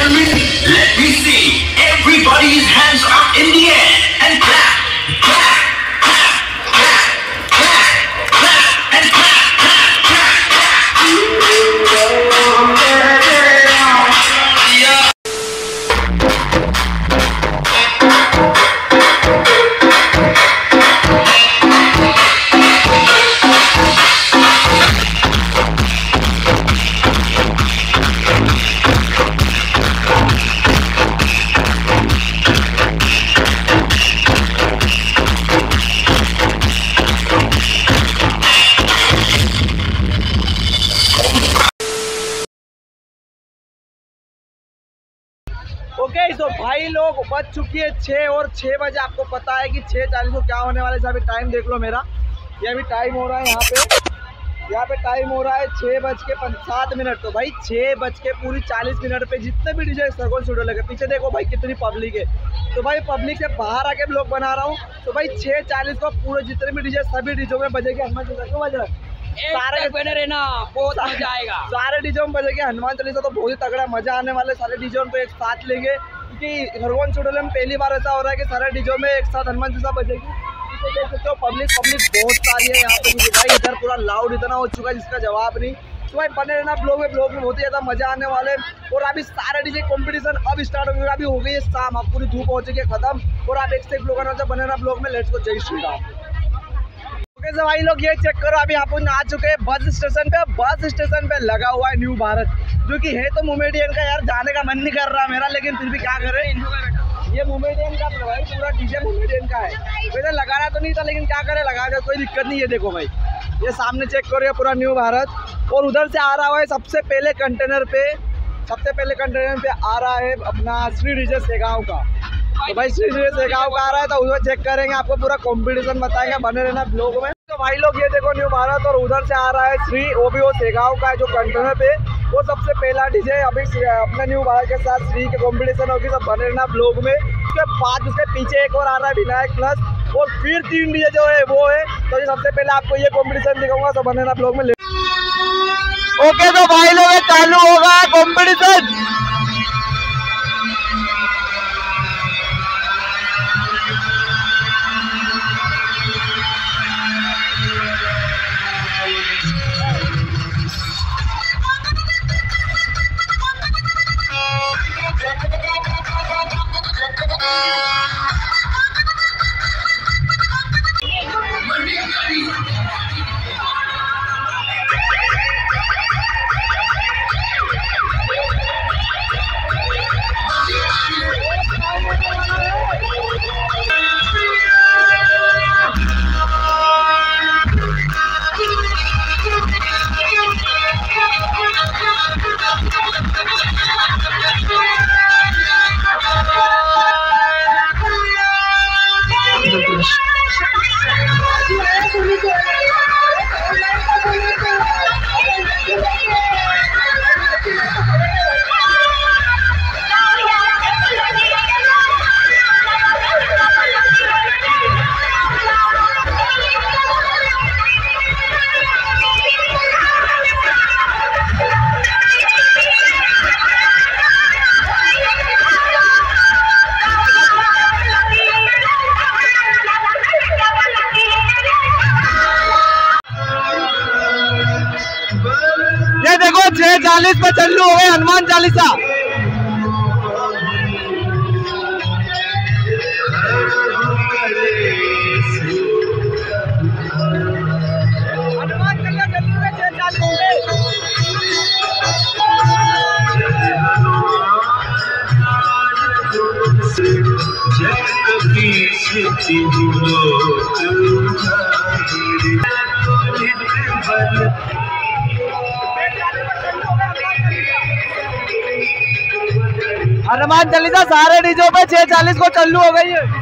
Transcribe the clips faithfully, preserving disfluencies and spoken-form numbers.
gentlemen, let me see everybody's hands up in the air and clap, clap, clap, clap, clap, clap, and clap, clap, clap, clap. Okay okay, तो भाई लोग बज चुकी है छः और छः बजे आपको पता है कि छः चालीस को क्या होने वाला है। अभी टाइम देख लो मेरा, ये अभी टाइम हो रहा है यहाँ पे यहाँ पे टाइम हो रहा है छः बज के सात मिनट। तो भाई छः बज के पूरी चालीस मिनट पे जितने भी डीजे खरगोन शिव डोले के पीछे देखो भाई कितनी पब्लिक है। तो भाई पब्लिक से बाहर आके ब्लॉग बना रहा हूँ। तो भाई छः चालीस को पूरे जितने भी डीजे सभी डीजों में बजेगी हनुमान चालीसा। क्यों बज रहा है? सारे बने रहना, बहुत मजा आएगा। सारे डीजों में बजेगी हनुमान चालीसा, तो बहुत ही तगड़ा मजा आने वाले सारे डीजों पे एक साथ लेंगे। क्योंकि खरगोन शिव डोले में पहली बार ऐसा हो रहा है कि सारे डीजों में एक साथ हनुमान चालीसा बजेगी। तो देख सकते हो पब्लिक पब्लिक बहुत सारी है यहाँ पे। भाई इधर पूरा लाउड इतना हो चुका है जिसका जवाब नहीं। तो भाई बने रहना ब्लॉग में, ब्लॉग में बहुत ही ज़्यादा मजा आने वाले। और अभी सारे डीजे कंपटीशन अब स्टार्ट हो गया। अभी हो गई है शाम, अब पूरी धूप हो चुकी है खत्म। और आप एक से एक ब्लॉग आना बने रहना ब्लॉग में। लेट्स गो, जय श्री राम। तो भाई लोग ये चेक करो, अभी आप आ चुके हैं बस स्टेशन पे। बस स्टेशन पे लगा हुआ है न्यू भारत, जो कि है तो मोमेडियन का। यार जाने का मन नहीं कर रहा मेरा, लेकिन फिर भी क्या करें, ये मोमेडियन का तो भाई पूरा डीजे मोमेडियन का है। वैसे लगाना तो नहीं था, लेकिन क्या करें, लगा कर कोई दिक्कत नहीं है। देखो भाई ये सामने चेक करो, ये पूरा न्यू भारत। और उधर से आ रहा है सबसे पहले कंटेनर पे, सबसे पहले कंटेनर पे आ रहा है अपना श्री डीजे सेगांव का। तो भाई श्री डीजे सेगांव का आ रहा है, तो उधर चेक करेंगे, आपको पूरा कंपटीशन बताएंगे, बने रहना ब्लॉग में। तो भाई लोग ये देखो न्यू भारत, और उधर से आ रहा है श्री, वो भी वो सेगांव का है जो कंटेनर पे। वो सबसे पहला डीजे अभी अपने न्यू भारत के साथ श्री की कंपटीशन होगी, सब बने रहना ब्लॉग में। उसके बाद उसके पीछे एक और आ रहा है विनायक प्लस, और फिर तीन डीजे जो है वो है। तो ये सबसे पहले आपको ये कंपटीशन दिखाऊंगा, सब बने रहना ब्लॉग में। ओके तो भाई लोग चालू होगा कंपटीशन। छह चालीस पे चालू हो गए हनुमान चालीसा। हनुमान चालीसा चालू है, छह चालीस हो गए। हनुमान चालीसा सारे डीजों पे छह चालीस को चालू हो गई है।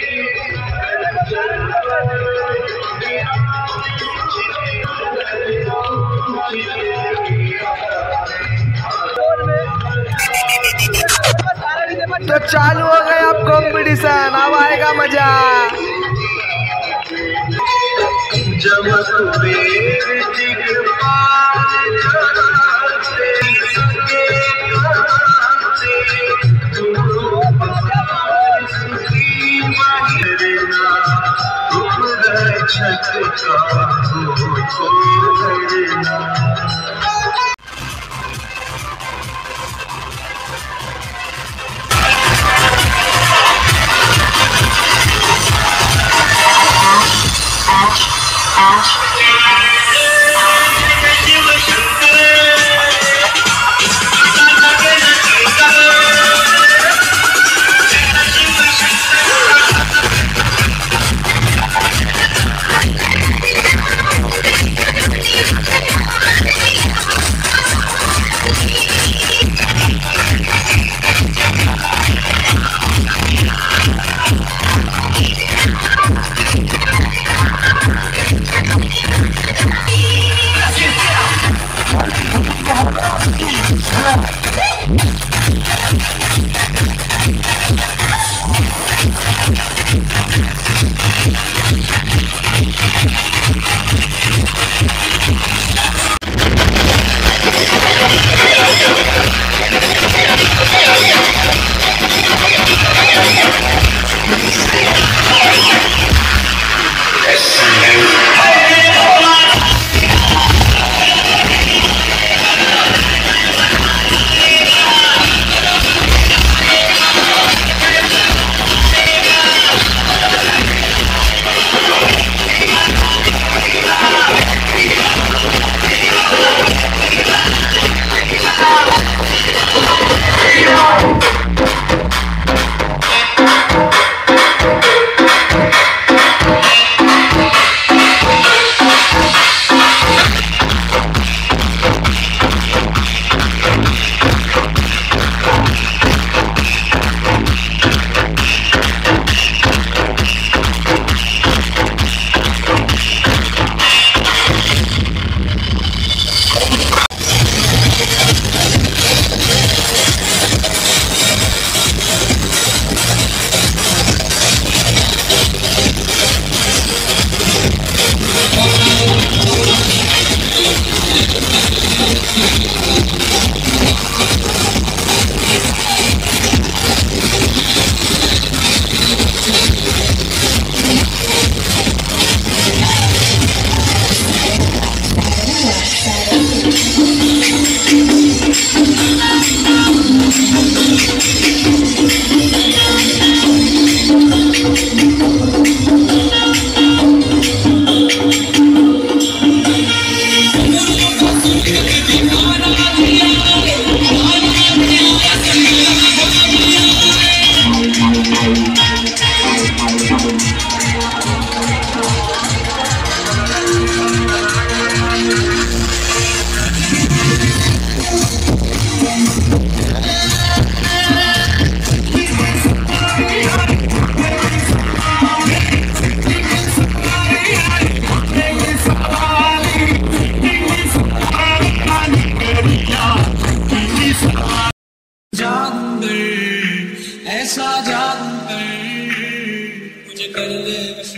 तो चालू हो गया अब कंपटीशन, अब आएगा मजा। साधु को